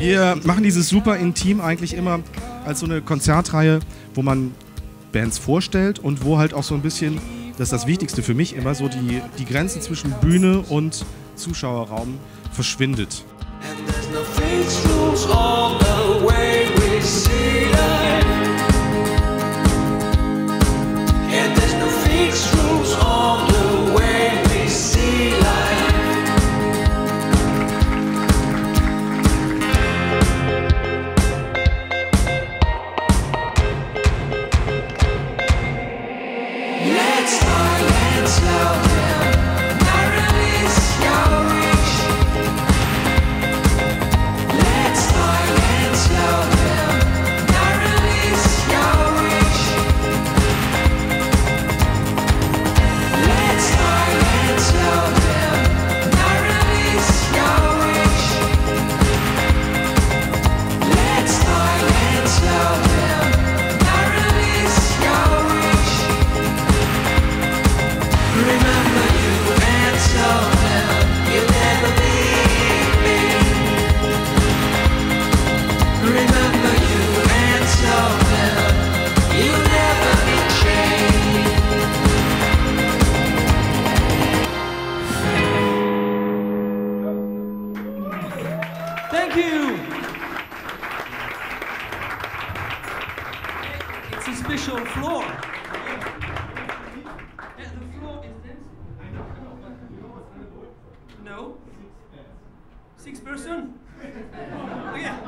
Wir machen dieses super intim eigentlich immer als so eine Konzertreihe, wo man Bands vorstellt und wo halt auch so ein bisschen, das ist das Wichtigste für mich immer, so die Grenze zwischen Bühne und Zuschauerraum verschwindet. And there's no fixed rules on the way we see life. And there's no fixed rules on the way we see life. Let's fly, let's slow down. Now release your reach. Let's fly, let's slow down. Now release your reach. Let's fly, let's slow down. Now release your reach. Let's fly, let's slow down. Now release your reach. Remember you and slow down. You'll never leave me. Remember you and slow down. You'll never be changed. Thank you. It's a special floor. Yeah, the floor is this. No? 6 person? Oh, yeah.